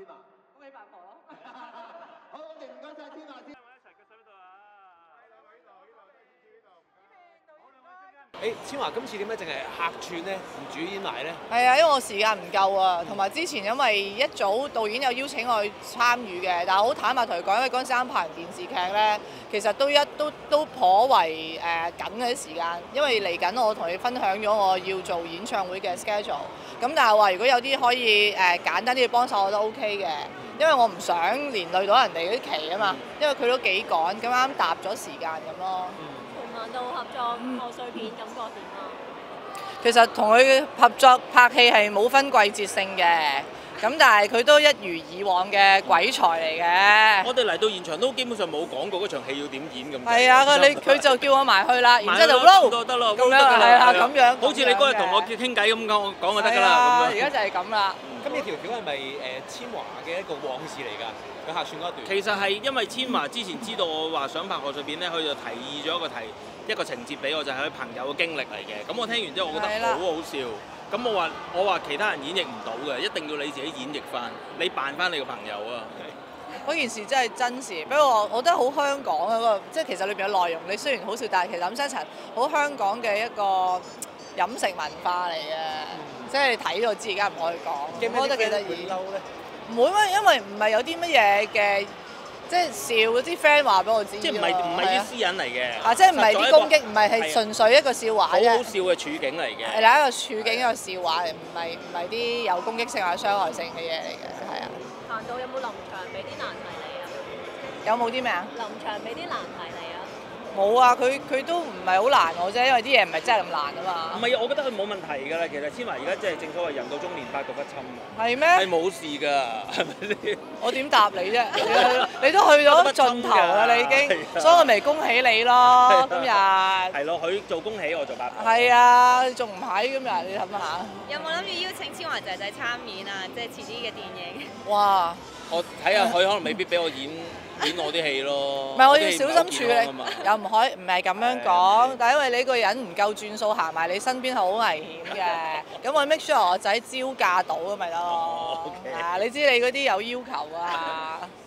華， 恭喜八婆咯！ 好，我哋唔該晒天華先。 千華今次點解淨係客串咧，唔主演埋咧？ 係啊，因為我時間唔夠啊，同埋之前因為一早導演有邀請我去參與嘅，但係好坦白同佢講，因為嗰陣時啱拍完電視劇咧，其實都頗為緊嘅啲時間，因為嚟緊我同你分享咗我要做演唱會嘅 schedule， 咁但係話如果有啲可以簡單啲嘅幫手，我都 OK 嘅，因為我唔想連累到人哋嗰啲期啊嘛，因為佢都幾趕，咁啱搭咗時間咁咯。 同到合作賀歲片感覺點啊？ 其實同佢合作拍戲係冇分季節性嘅，咁但係佢都一如以往嘅鬼才嚟嘅。 我哋嚟到現場都基本上冇講過嗰場戲要點演咁。 係啊，佢就叫我埋去啦，然之後就撈得咯， 咁樣係啊，咁樣。 好似你嗰日同我傾偈咁講就得㗎啦。 而家就係咁啦。 咁呢條橋係咪千華嘅一個往事嚟㗎？佢客串嗰一段。 其實係因為千華之前知道我話想拍賀歲片咧，佢就提議咗一個情節俾我，就係佢朋友嘅經歷嚟嘅。咁我聽完之後，我覺得好好笑。咁我話其他人演繹唔到嘅，一定要你自己演繹翻，你扮翻你個朋友啊！ 嗰件事真係真事，不過我覺得好香港啊！嗰個即係其實裏邊嘅內容，你雖然好笑，但係其實諗深一層，好香港嘅一個飲食文化嚟嘅。即係你睇咗知，而家唔可以講。我覺得幾得意。唔會咩？因為唔係有啲乜嘢嘅。即係笑嗰啲 friend 話俾我知， 即係唔係啲私隱嚟嘅。 即係唔係啲攻擊，唔係純粹一個笑話啫。 好好笑嘅處境嚟嘅。 係啦，一個處境一個笑話嚟，唔係啲有攻擊性或者傷害性嘅嘢嚟嘅，係啊。 行到有冇臨場俾啲難題你啊？ 有冇啲咩啊？ 臨場俾啲難題你啊？ 冇啊，佢都唔係好難我啫，因為啲嘢唔係真係咁難啊嘛。 唔係，我覺得佢冇問題㗎啦。其實千華而家即係正所謂人到中年百毒不侵啊。 係咩？ 係冇事㗎，係咪先？ 我點答你啫？你都去咗盡頭啦，你已經，所以我咪恭喜你咯，今日。 係咯，佢做恭喜，我做八婆。 係啊，仲唔係今日？你諗下。 有冇諗住邀請千華仔仔參演啊？即係遲啲嘅電影。 哇！ 我睇下佢可能未必俾我演我啲戲咯。 唔係，我要小心處理，又唔係咁樣講。但係因為你個人唔夠轉數行埋你身邊係好危險嘅。咁我 make sure 我仔招架到咁咪得咯。你知你嗰啲有要求啊。